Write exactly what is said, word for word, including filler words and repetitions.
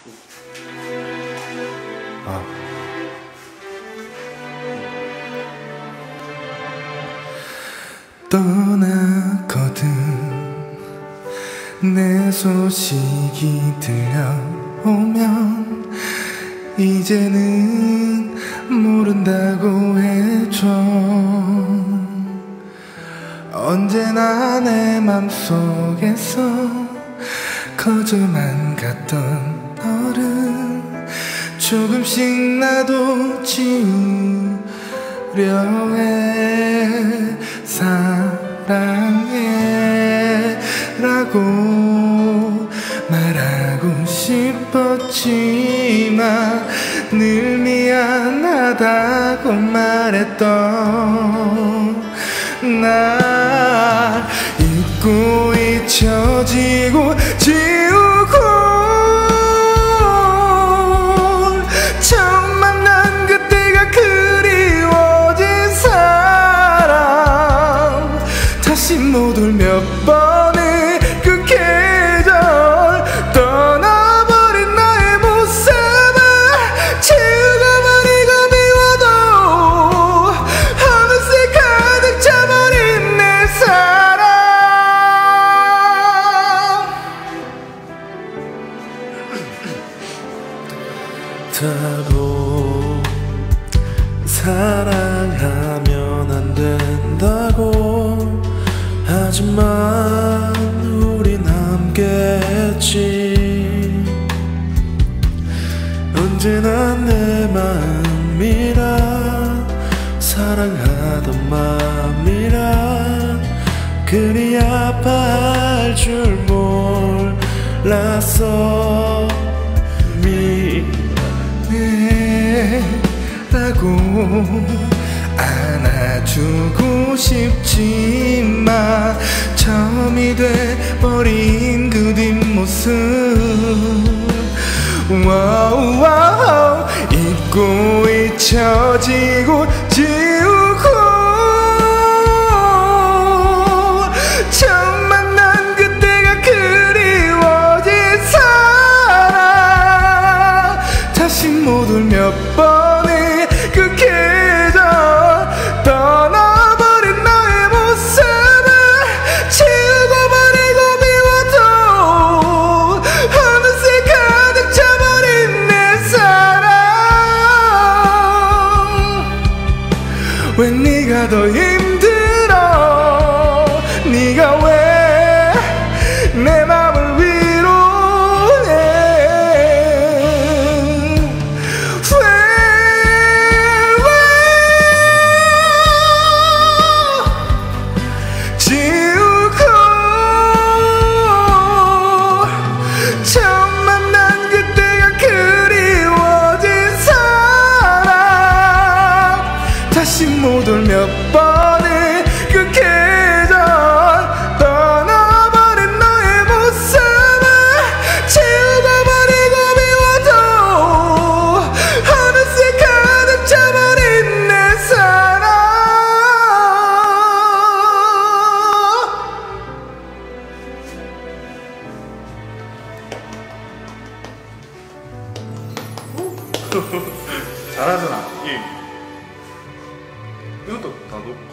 아. 떠났거든. 내 소식이 들려오면 이제는 모른다고 해줘. 언제나 내 맘속에서 거저만 갔던 너를 조금씩 나도 지우려 해. 사랑해 라고 말하고 싶었지만 늘 미안하다고 말했던 날 잊고 잊혀지고 지우고 처음 만난 그때가 그리워진 사람 다시 못 올 몇 번의 그 계절 떠나버린 나의 모습을 지우고 버리고 미워도 어느새 가득 차버린 내 사랑. 다고 사랑하면 안 된다고 하지만 우린 함께했지. 언제나 내 마음이라 사랑하던 마음이라 그리 아파할 줄 몰랐어. 미안해라고 안아주고 싶지만 처음이 돼버린 그 뒷모습 와우 와우 잊고 잊혀지고 지우고 처음 만난 그때가 그리워진 사랑 다시 못 올 몇 번의 그 계절 떠나버린 나의 모습을 지우고 버리고 미워도 어느새 가득 차버린 내 사랑. 왜 네가 더 힘들어 네가 왜 내 맘을 위로해. 지우고 처음 만난 그때가 그리워진 사랑 다시 못 올 몇 번의 그 계절 떠나버린 너의 모습을 지우고 버리고 미워도 어느새 가득 차버린 내 사랑. 잘하잖아. 예. 이것도 다 녹화.